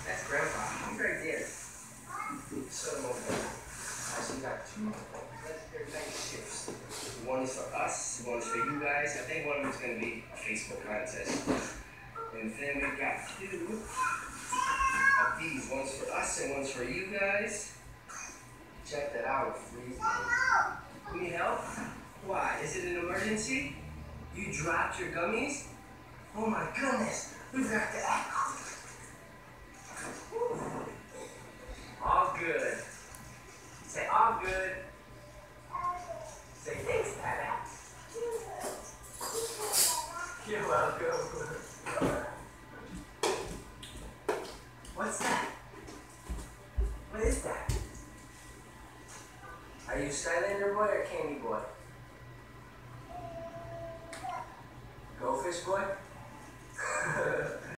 That's Grandpa. He's right there. So you got two legendary night shifts. One is for us, one is for you guys. I think one of them is going to be a Facebook contest. And then we got two of these. One's for us and one's for you guys. Check that out. Freeze. You need help? Why? Is it an emergency? You dropped your gummies? Oh my goodness. We've got to act. All good. Say all good. Say thanks, Dada. You're welcome. What's that? What is that? Are you Skylander boy or Candy boy? Goldfish boy?